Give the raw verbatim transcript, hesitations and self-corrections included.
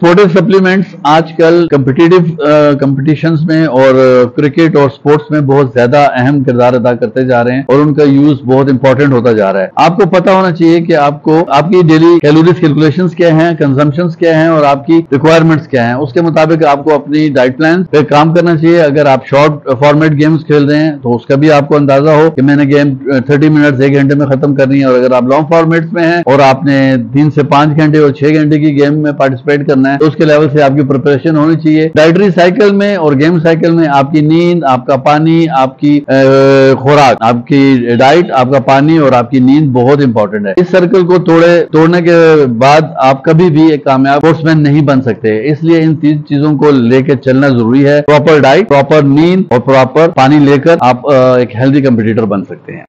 Sportive supplements आजकल competitive competitions में और क्रिकेट और स्पोर्ट्स में बहुत ज्यादा अहम किरदार अदा करते जा रहे हैं और उनका यूज बहुत इंपॉर्टेंट होता जा रहा है। आपको पता होना चाहिए कि आपको आपकी डेली कैलोरीज कैलकुलेशंस क्या हैं, कंजम्पशंस क्या हैं और आपकी रिक्वायरमेंट्स क्या हैं, उसके मुताबिक आपको अपनी डाइट प्लान पे काम करना चाहिए। अगर आप शॉर्ट फॉर्मेट गेम्स खेल रहे हैं तो उसका भी आपको अंदाजा हो कि मैंने गेम थर्टी मिनट्स एक घंटे में खत्म करनी है, और अगर आप लॉन्ग फॉर्मेट्स में हैं और आपने तीन से पांच घंटे और छह घंटे की गेम में पार्टिसिपेट करना है तो उसके लेवल से आपकी प्रिपरेशन होनी चाहिए। डाइटरी साइकिल में और गेम साइकिल में आपकी नींद, आपका पानी, आपकी खुराक, आपकी डाइट, आपका पानी और आपकी नींद बहुत इंपॉर्टेंट है। इस सर्कल को तोड़े तोड़ने के बाद आप कभी भी एक कामयाब स्पोर्ट्समैन नहीं बन सकते, इसलिए इन तीन चीजों को लेकर चलना जरूरी है। प्रॉपर डाइट, प्रॉपर नींद और प्रॉपर पानी लेकर आप एक हेल्दी कंपीटिटर बन सकते हैं।